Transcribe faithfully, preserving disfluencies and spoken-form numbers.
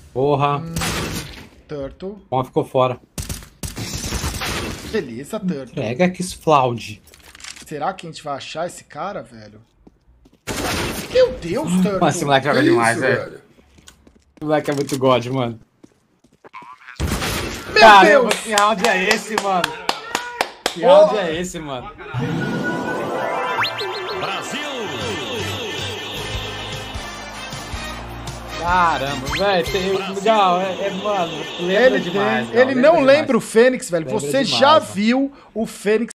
Porra. Hum, Turtle. Bom, ficou fora. Beleza, Turtle. Pega que Flaude. Será que a gente vai achar esse cara, velho? Meu Deus, Turtle. Mano, esse moleque joga Que demais, isso, velho. Esse moleque é muito god, mano. Meu Caramba, Deus! que round é esse, mano? Que Porra. round é esse, mano? Brasil! Caramba, velho, tem legal, é, é, mano, lembra Ele, demais. tem- Gal, ele lembra não demais. lembra o Fênix, velho. Lembra Você demais, já mano. viu o Fênix